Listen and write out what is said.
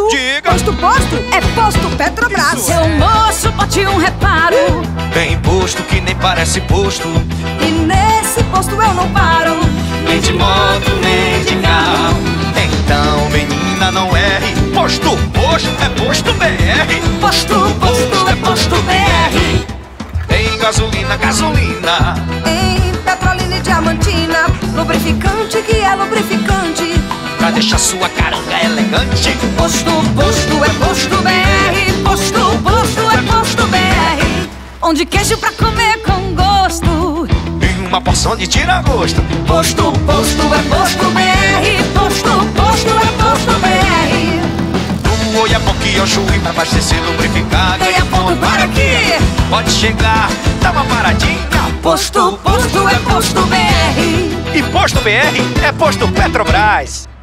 Diga. Posto é posto Petrobras. Seu moço, bote um reparo. Tem posto que nem parece posto. E nesse posto eu não paro. Nem de moto, nem de carro. Então, menina, não erre. Posto é posto BR. Posto é posto BR. Tem gasolina, gasolina. Em Petrolina e Diamantina, lubrificante que é lubrificante. Pra deixar sua caranga elegante. Posto é posto BR. Posto é posto BR. Onde queijo pra comer com gosto. E uma porção de tira-gosto. Posto é posto BR. Posto é posto BR. Do Oiapoque ao Chuí pra abastecer, lubrificar. Ganha ponto para aqui. Pode chegar, dá uma paradinha. Posto é posto BR. E posto BR é posto Petrobras.